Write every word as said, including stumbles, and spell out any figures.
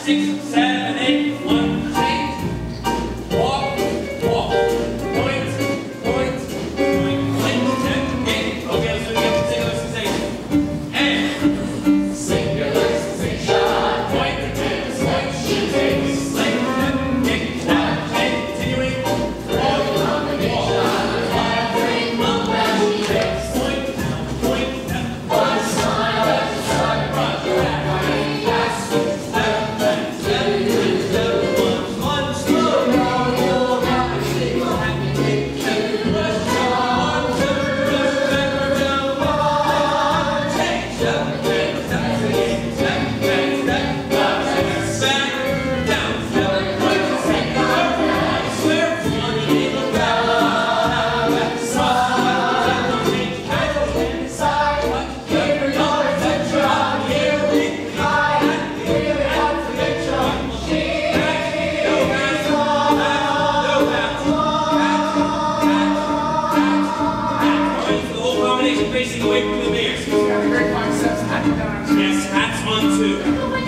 six, seven, eight, one, change. Walk, walk. Point, point, point, point, ten, eight. Okay, let's do it again. Singular sensation. And singular sensation. Point, point, point, change. Sling, ten, eight, one, change. Continuing. Walk, walk. Five, three, one, change. Point, point, one, smile, left side, front, back, pass, step, back, step, two, step, one, one, slow, roll, roll, rock, shake, happy, kick, kick, rush, one, two, rush, backward, down, one, change, step, back, step, eight, step, back, step, five, six, back, down, step, right, step, up, square, one, eagle, down, back, side, change, handle, inside, one, here we go, set drop, here we hide, here we have to get your machine, back, go back, go back, go back, back, back, back, back, the whole combination facing away from the mirrors. Great biceps, happy times. Yes, that's one too.